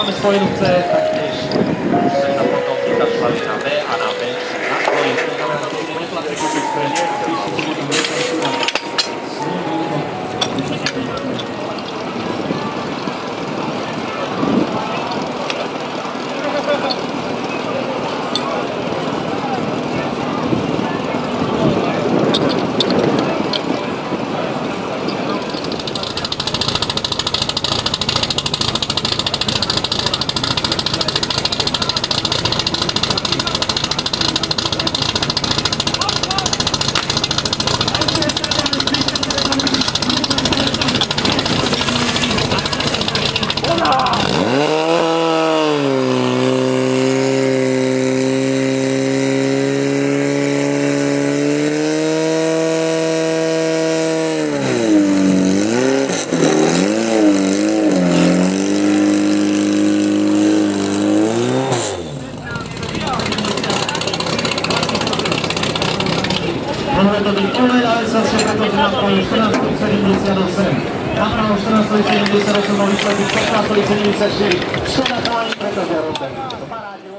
máme spojenú C, taktiež sa potom vykašľali na B a na B na spojenú. To znamená, že to neplatí kúpiť pre nie, Spišsku budú rekonstruovať. Môže to byť oveľa veselšie, pretože na prahu 14,78. Na prahu 14,78 bol výsledok 15,74. Škoda chalani, pretože